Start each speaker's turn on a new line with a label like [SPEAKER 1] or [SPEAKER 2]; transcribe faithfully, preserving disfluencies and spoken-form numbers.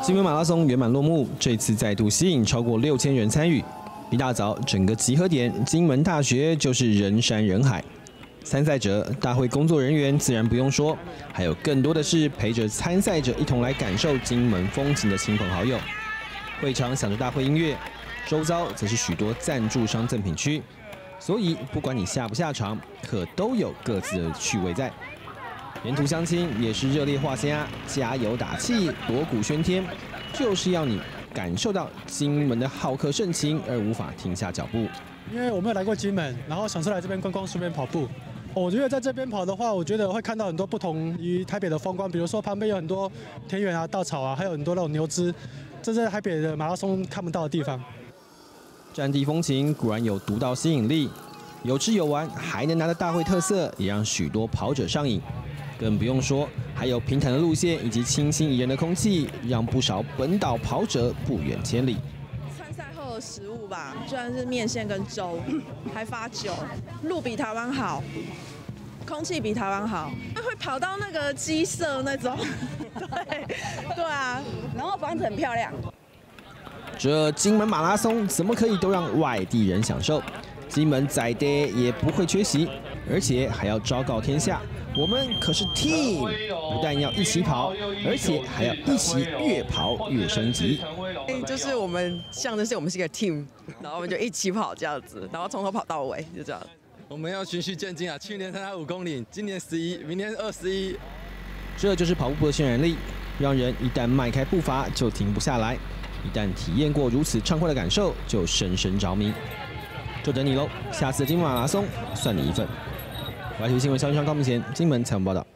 [SPEAKER 1] 金门马拉松圆满落幕，这次再度吸引超过六千人参与。一大早，整个集合点金门大学就是人山人海。参赛者、大会工作人员自然不用说，还有更多的是陪着参赛者一同来感受金门风情的亲朋好友。会场响着大会音乐，周遭则是许多赞助商赠品区，所以不管你下不下场，可都有各自的趣味在。沿途乡亲也是热烈画虾，加油打气，锣鼓喧天，就是要你感受到金门的好客盛情，而无法停下脚步。
[SPEAKER 2] 因为我没有来过金门，然后想说来这边观光，顺便跑步。我觉得在这边跑的话，我觉得会看到很多不同于台北的风光，比如说旁边有很多田园啊、稻草啊，还有很多那种牛只，这是台北的马拉松看不到的地方。
[SPEAKER 1] 战地风情果然有独到吸引力，有吃有玩，还能拿着大会特色，也让许多跑者上瘾。更不用说，还有平坦的路线以及清新宜人的空气，让不少本岛跑者不远千里。
[SPEAKER 3] 参赛后的食物吧，居然是面线跟粥，还发酒，路比台湾好，空气比台湾好，会跑到那个鸡舍那种，对，对啊，然后房子很漂亮。
[SPEAKER 1] 这金门马拉松怎么可以都让外地人享受？金门在地也不会缺席，而且还要昭告天下，我们可是 team， 不但要一起跑，而且还要一起越跑越升级。
[SPEAKER 4] 就是我们象征是我们是一个 team， 然后我们就一起跑这样子，然后从头跑到尾，就这样。
[SPEAKER 5] 我们要循序渐进啊！去年参加五公里，今年十一，明年二十一。
[SPEAKER 1] 这就是跑步部的渲染力，让人一旦迈开步伐就停不下来，一旦体验过如此畅快的感受，就深深着迷。就等你喽！下次的金门马拉松算你一份。Y T V新闻肖云昌、高明贤，金门采访报道。